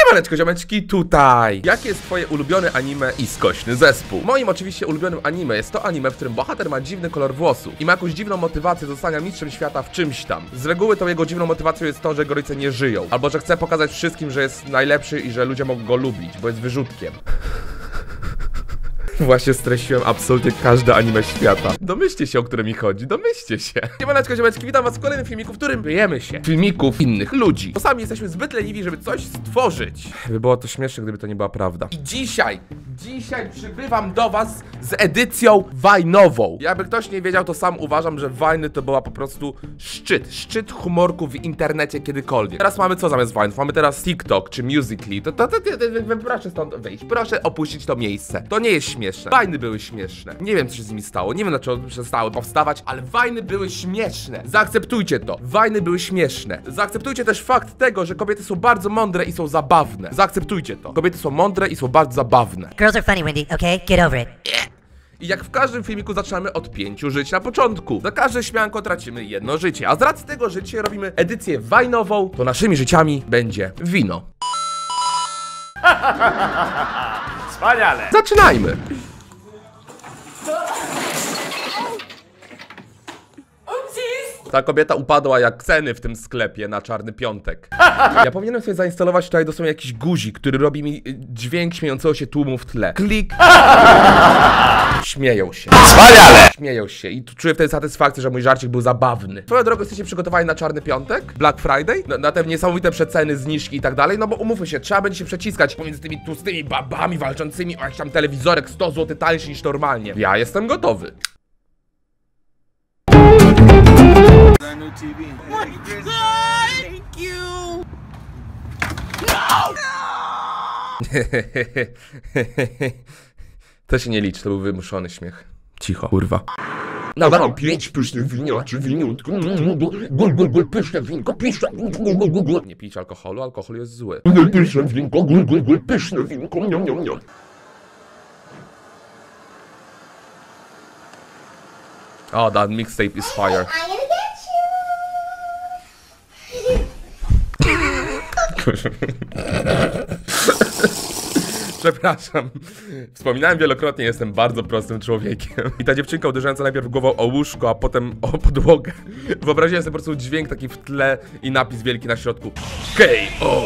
Siemaneczko, ziomeczki, tutaj. Jakie jest twoje ulubione anime i skośny zespół? Moim oczywiście ulubionym anime jest to anime, w którym bohater ma dziwny kolor włosów i ma jakąś dziwną motywację do zostania mistrzem świata w czymś tam. Z reguły tą jego dziwną motywacją jest to, że jego rodzice nie żyją, albo że chce pokazać wszystkim, że jest najlepszy i że ludzie mogą go lubić, bo jest wyrzutkiem. Właśnie streściłem absolutnie każde anime świata. Domyślcie się, o które mi chodzi, domyślcie się. Siemaneczko, ziomeczki, witam was w kolejnym filmiku, w którym myjemy się filmików innych ludzi. Bo sami jesteśmy zbyt leniwi, żeby coś stworzyć. By było to śmieszne, gdyby to nie była prawda. I dzisiaj przybywam do was z edycją Vine'ową. Jakby ktoś nie wiedział, to sam uważam, że Vine'y to była po prostu szczyt humorku w internecie kiedykolwiek. Teraz mamy co zamiast Vine'ów? Mamy teraz TikTok czy Musical.ly. Proszę stąd wyjść, proszę opuścić to miejsce. To nie jest śmieszne. Vine'y były śmieszne. Nie wiem, co się z nimi stało. Nie wiem, dlaczego przestały powstawać, ale Vine'y były śmieszne. Zaakceptujcie to. Vine'y były śmieszne. Zaakceptujcie też fakt tego, że kobiety są bardzo mądre i są zabawne. Zaakceptujcie to. Kobiety są mądre i są bardzo zabawne. Girls are funny, Wendy, okay? Get over it. I jak w każdym filmiku zaczynamy od 5 żyć na początku. Za każde śmianko tracimy 1 życie. A z racji tego, że dzisiaj robimy edycję Vine'ową, to naszymi życiami będzie wino. Wspaniale! Zaczynajmy! Ta kobieta upadła jak ceny w tym sklepie na czarny piątek. Ja powinienem sobie zainstalować tutaj dosłownie jakiś guzik, który robi mi dźwięk śmiejącego się tłumu w tle. Klik. Śmieją się. Wspaniale! Śmieją się i tu czuję wtedy satysfakcję, że mój żarcik był zabawny. Swoją drogą, jesteście przygotowani na czarny piątek? Black Friday? Na te niesamowite przeceny, zniżki i tak dalej? No bo umówmy się, trzeba będzie się przeciskać pomiędzy tymi tłustymi babami walczącymi o jakiś tam telewizorek 100 zł tańszy niż normalnie. Ja jestem gotowy. Thank you. To się nie liczy, to był wymuszony śmiech. Cicho, kurwa. Nawalam 5 pysznych winiaczy, winiutku. Gul, pyszne winko, pyszne. Nie pić alkoholu, alkohol jest zły. Pyszne winko, gul, pyszne winko, niom. Oh, that mixtape is fire. Przepraszam. Wspominałem wielokrotnie, jestem bardzo prostym człowiekiem. I ta dziewczynka uderzająca najpierw głową o łóżko, a potem o podłogę. Wyobraziłem sobie po prostu dźwięk taki w tle i napis wielki na środku. K.O.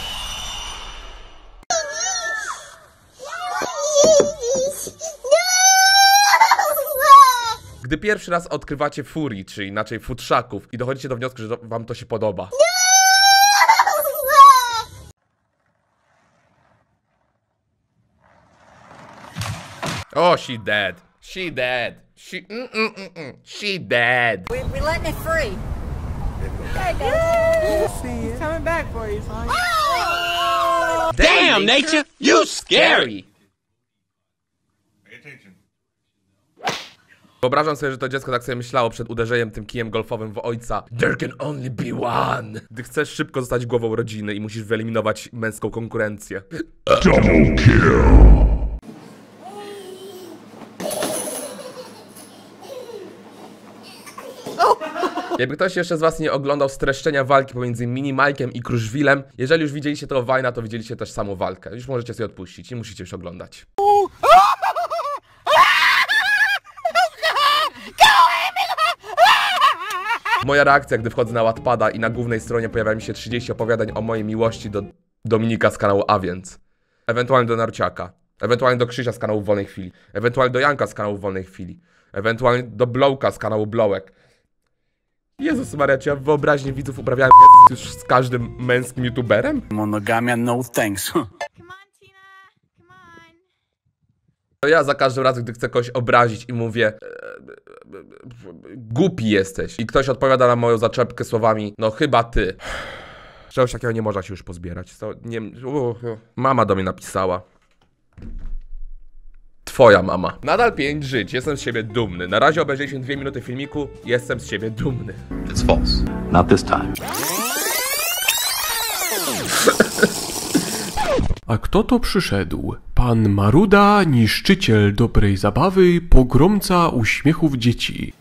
Gdy pierwszy raz odkrywacie furii, czy inaczej futrzaków i dochodzicie do wniosku, że wam to się podoba. Oh, she dead. She dead. She dead. We're letting it free. He's coming back for you, son. Damn, nature, you scary. Wyobrażam sobie, że to dziecko tak sobie myślało przed uderzeniem tym kijem golfowym w ojca. There can only be one. Gdy chcesz szybko zostać głową rodziny i musisz wyeliminować męską konkurencję. Double kill. Jakby ktoś jeszcze z was nie oglądał streszczenia walki pomiędzy Mini Mike'em i Kruszwilem, jeżeli już widzieliście tego Vine'a, to widzieliście też samą walkę. Już możecie sobie odpuścić, nie musicie już oglądać. Moja reakcja, gdy wchodzę na Wattpada i na głównej stronie pojawia mi się 30 opowiadań o mojej miłości do Dominika z kanału A więc. Ewentualnie do Narciaka. Ewentualnie do Krzysia z kanału Wolnej Chwili. Ewentualnie do Janka z kanału Wolnej Chwili. Ewentualnie do Blowka z kanału Blowek. Jezus Maria, czy ja w wyobraźni widzów uprawiałem już z każdym męskim youtuberem? Monogamia, no thanks. Come on, Tina. Come on. To ja za każdym razem, gdy chcę kogoś obrazić i mówię głupi jesteś. I ktoś odpowiada na moją zaczepkę słowami no chyba ty. Czegoś takiego nie można się już pozbierać. To nie... Mama do mnie napisała. Twoja mama. Nadal 5 żyć, jestem z siebie dumny. Na razie obejrzeliśmy 2 minuty filmiku, jestem z siebie dumny. It's false. Not this time. A kto to przyszedł? Pan Maruda, niszczyciel dobrej zabawy, pogromca uśmiechów dzieci.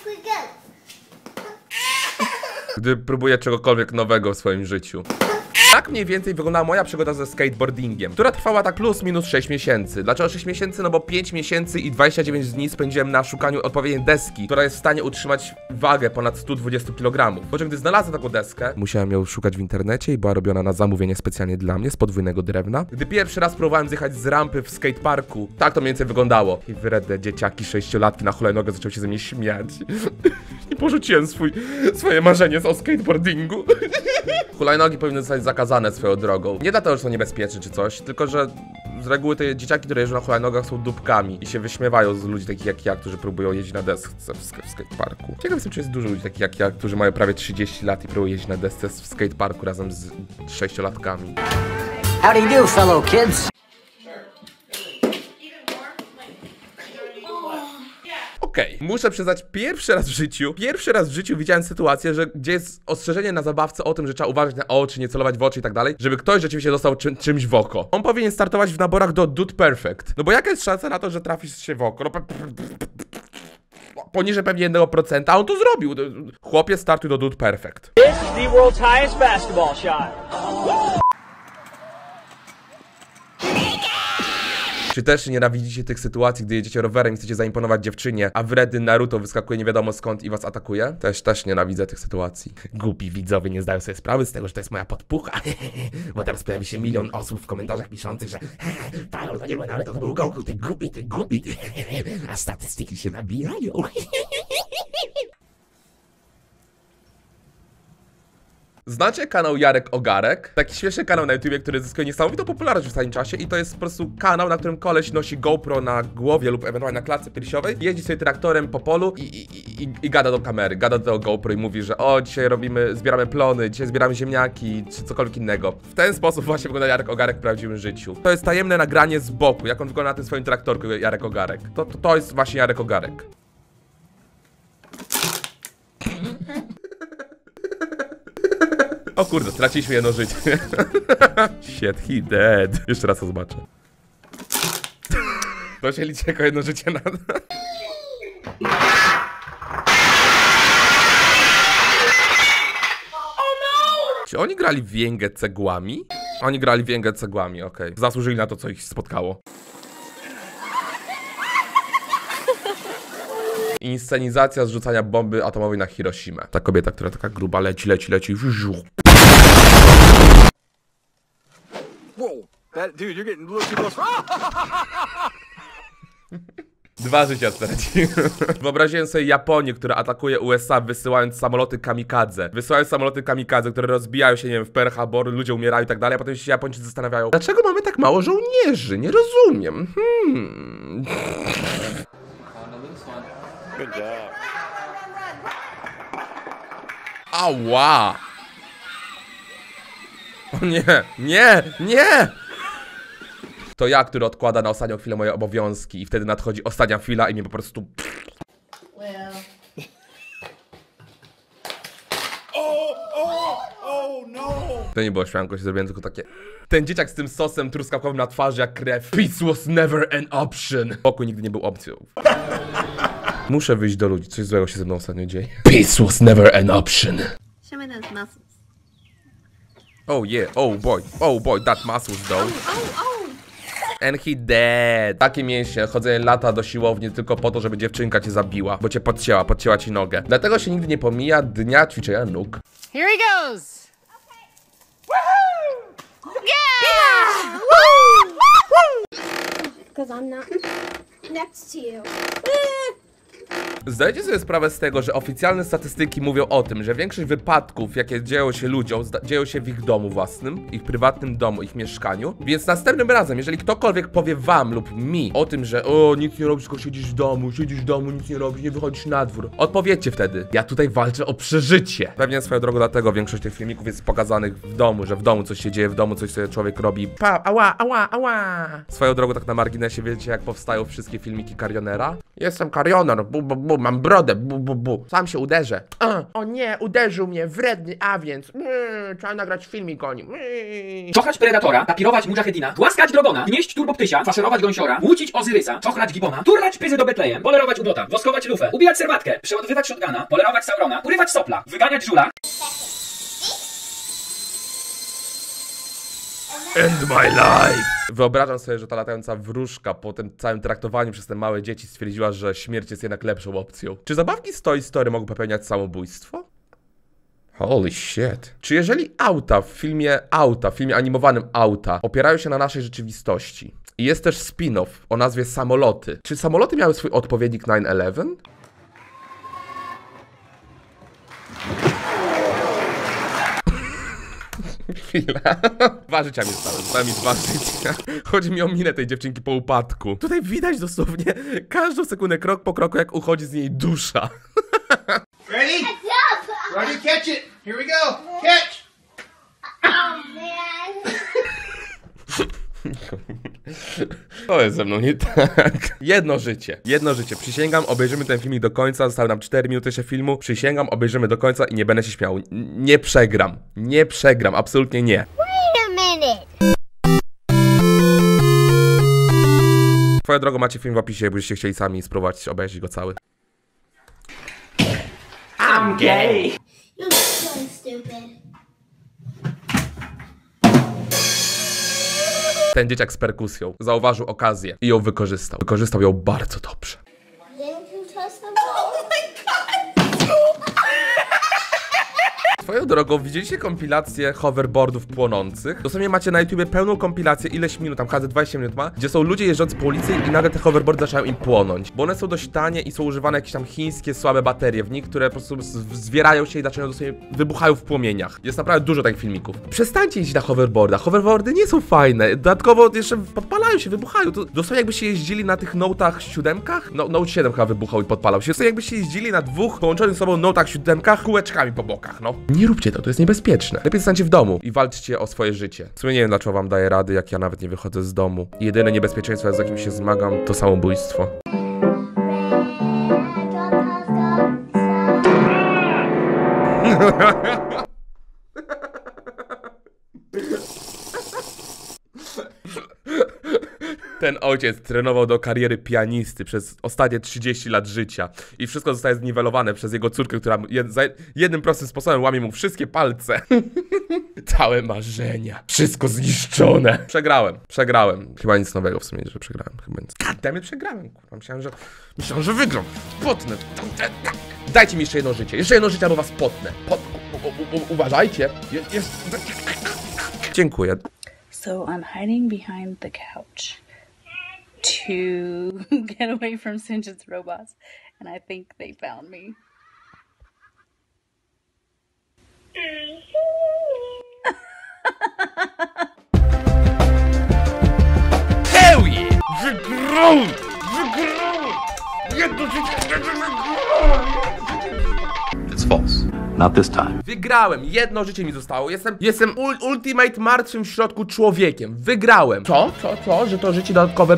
Gdy próbuję czegokolwiek nowego w swoim życiu. Tak mniej więcej wyglądała moja przygoda ze skateboardingiem, która trwała tak plus minus 6 miesięcy. Dlaczego 6 miesięcy? No bo 5 miesięcy i 29 dni spędziłem na szukaniu odpowiedniej deski, która jest w stanie utrzymać wagę ponad 120 kg. Po czym gdy znalazłem taką deskę, musiałem ją szukać w internecie i była robiona na zamówienie specjalnie dla mnie z podwójnego drewna. Gdy pierwszy raz próbowałem zjechać z rampy w skateparku, tak to mniej więcej wyglądało. I wredne dzieciaki 6-latki na hulajnogę zaczęły się ze mnie śmiać. I porzuciłem swoje marzenie o skateboardingu. Hulajnogi powinny zostać zakazane swoją drogą. Nie dlatego, że są niebezpieczne czy coś, tylko że z reguły te dzieciaki, które jeżdżą na hulajnogach, są dupkami i się wyśmiewają z ludzi takich jak ja, którzy próbują jeździć na desce w skateparku. Ciekaw jestem, czy jest dużo ludzi takich jak ja, którzy mają prawie 30 lat i próbują jeździć na desce w skateparku razem z 6-latkami. How do you do, fellow kids? Okej, muszę przyznać, pierwszy raz w życiu widziałem sytuację, gdzie jest ostrzeżenie na zabawce o tym, że trzeba uważać na oczy, nie celować w oczy i tak dalej, żeby ktoś rzeczywiście dostał czymś w oko. On powinien startować w naborach do Dude Perfect. No bo jaka jest szansa na to, że trafisz się w oko? No, poniżej pewnie 1%, a on to zrobił. Chłopie, startuj do Dude Perfect. This is the world's highest basketball shot. Czy też nienawidzicie tych sytuacji, gdy jedziecie rowerem i chcecie zaimponować dziewczynie, a wredny Naruto wyskakuje nie wiadomo skąd i was atakuje? Też nienawidzę tych sytuacji. Głupi widzowie nie zdają sobie sprawy z tego, że to jest moja podpucha. Bo teraz pojawi się milion osób w komentarzach piszących, że Paweł, to nie był Naruto, to był Goku, ty głupi. A statystyki się nabijają. Znacie kanał Jarek Ogarek? Taki śmieszny kanał na YouTubie, który zyskuje niesamowitą popularność w ostatnim czasie i to jest po prostu kanał, na którym koleś nosi GoPro na głowie lub ewentualnie na klatce piersiowej, jeździ sobie traktorem po polu i gada do kamery, gada do GoPro i mówi, że o, dzisiaj zbieramy plony, dzisiaj zbieramy ziemniaki, czy cokolwiek innego. W ten sposób właśnie wygląda Jarek Ogarek w prawdziwym życiu. To jest tajemne nagranie z boku, jak on wygląda na tym swoim traktorku Jarek Ogarek. To jest właśnie Jarek Ogarek. O kurde, straciliśmy jedno życie. Shit, he dead. Jeszcze raz to zobaczę. To się liczy jako jedno życie na... Czy oni grali w Węgę cegłami? Oni grali w Węgę cegłami, okej. Zasłużyli na to, co ich spotkało. Inscenizacja zrzucania bomby atomowej na Hiroshimę. Ta kobieta, która taka gruba leci. Dwa życia straciłem. Wyobraziłem sobie Japonię, która atakuje USA, wysyłając samoloty kamikadze. Które rozbijają się, nie wiem, w Pearl Harbor, ludzie umierają i tak dalej, a potem się Japończycy zastanawiają, dlaczego mamy tak mało żołnierzy? Nie rozumiem. Ała! O nie! To ja, który odkłada na ostatnią chwilę moje obowiązki i wtedy nadchodzi ostatnia chwila i mnie po prostu... To nie było śmianko, się zrobiłem tylko takie... Ten dzieciak z tym sosem truskawkowym na twarzy jak krew. Peace was never an option. Pokój nigdy nie był opcją. Muszę wyjść do ludzi, coś złego się ze mną ostatnio dzieje. Peace was never an option. Show me those muscles. Oh yeah, oh boy, that muscles though. And he dead. Takie mięśnie, chodzenie lata do siłowni tylko po to, żeby dziewczynka cię zabiła, bo cię podcięła ci nogę. Dlatego się nigdy nie pomija dnia ćwiczenia nóg. Here he goes. Woohoo! Yeah! Because I'm not next to you. Zdajecie sobie sprawę z tego, że oficjalne statystyki mówią o tym, że większość wypadków, jakie dzieją się ludziom, dzieją się w ich domu własnym, ich prywatnym domu, ich mieszkaniu. Więc następnym razem, jeżeli ktokolwiek powie wam lub mi o tym, że o, nic nie robisz, tylko siedzisz w domu, nic nie robisz, nie wychodzisz na dwór, odpowiedzcie wtedy, ja tutaj walczę o przeżycie. Pewnie swoją drogą dlatego większość tych filmików jest pokazanych w domu, że w domu coś się dzieje, w domu coś sobie człowiek robi. Ała. Swoją drogą tak na marginesie, wiecie jak powstają wszystkie filmiki Karionera? Jestem Karioner, mam brodę, sam się uderzę. O nie, uderzył mnie, wredny, a więc trzeba nagrać filmik o nim. Czochrać Predatora, tapirować Mujahedina, głaskać Drogona, gnieść Turboptysia, faszerować Gąsiora, łucić Ozyrysa, czochrać Gibona, turlać Pyzy do Betlejem, polerować Ubota, woskować Lufę, ubijać Serwatkę, przeładowywać Shotguna, polerować Saurona, urywać Sopla, wyganiać Żula. End my life. Wyobrażam sobie, że ta latająca wróżka po tym całym traktowaniu przez te małe dzieci stwierdziła, że śmierć jest jednak lepszą opcją. Czy zabawki z Toy Story mogą popełniać samobójstwo? Holy shit. Czy jeżeli auta w filmie animowanym Auta opierają się na naszej rzeczywistości i jest też spin-off o nazwie Samoloty, czy samoloty miały swój odpowiednik 9/11? Chwila. 2 życia mi zostały, mi 2 życia. Chodzi mi o minę tej dziewczynki po upadku. Tutaj widać dosłownie każdą sekundę, krok po kroku, jak uchodzi z niej dusza. Ready? Ready, catch it. Here we go. Catch. Oh, man. To jest ze mną nie tak. Jedno życie. Przysięgam, obejrzymy ten filmik do końca. Zostały nam 4 minuty jeszcze filmu. Przysięgam, obejrzymy do końca i nie będę się śmiał. Nie przegram. Nie przegram. Absolutnie nie. Wait a minute. Twoją drogą macie film w opisie, jakbyście chcieli sami spróbować obejrzeć go cały. I'm gay. You're so stupid. Ten dzieciak z perkusją zauważył okazję i ją wykorzystał. Wykorzystał ją bardzo dobrze. Didn't you trust them? Oh my god! Swoją drogą, widzieliście kompilację hoverboardów płonących? Dosłownie macie na YouTubie pełną kompilację, ileś minut, tam każde 20 minut ma, gdzie są ludzie jeżdżący po ulicy i nagle te hoverboardy zaczynają im płonąć. Bo one są dość tanie i są używane jakieś tam chińskie, słabe baterie w nich, które po prostu zwierają się i zaczynają dosłownie wybuchają w płomieniach. Jest naprawdę dużo takich filmików. Przestańcie jeździć na hoverboardach. Hoverboardy nie są fajne. Dodatkowo jeszcze podpalają się, wybuchają. To dosłownie jakbyście jeździli na tych Note'ach 7. Note 7 chyba wybuchał i podpalał się. Dosłownie jakbyście jeździli na 2 połączonych z sobą Note'ach 7 kółeczkami po bokach, no. Nie róbcie to jest niebezpieczne. Lepiej zostańcie w domu i walczcie o swoje życie. W sumie nie wiem, dlaczego wam daję rady, jak ja nawet nie wychodzę z domu. Jedyne niebezpieczeństwo, z jakim się zmagam, to samobójstwo. Ten ojciec trenował do kariery pianisty przez ostatnie 30 lat życia i wszystko zostaje zniwelowane przez jego córkę, która jednym prostym sposobem łamie mu wszystkie palce. Całe marzenia. Wszystko zniszczone. Przegrałem. Chyba nic nowego w sumie, że przegrałem. Goddammit, przegrałem, kurwa. Myślałem, że wygram. Potnę. Dajcie mi jeszcze jedno życie. Jeszcze jedno życie, albo was potnę. Uważajcie. Dziękuję. So I'm hiding behind the couch to get away from Sinjin's robots, and I think they found me. Hell yeah! Wygrałem! Jedno życie! It's false. Not this time. Wygrałem! Jedno życie mi zostało. Jestem ultimate martwym w środku człowiekiem. Wygrałem! Co? Że to życie dodatkowe...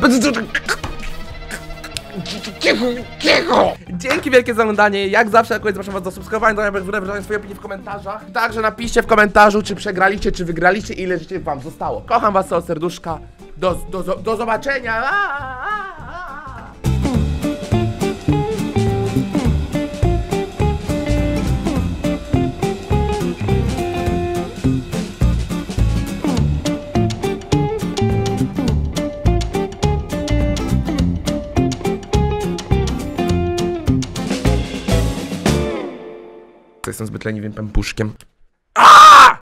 Cicho! Dzięki wielkie za oglądanie. Jak zawsze, na koniec zapraszam was do subskrybowania, do wyrażania swojej opinii w komentarzach. Także napiszcie w komentarzu, czy przegraliście, czy wygraliście i ile życie wam zostało. Kocham was od serduszka. Do zobaczenia! Jestem zbyt leniwym pępuszkiem.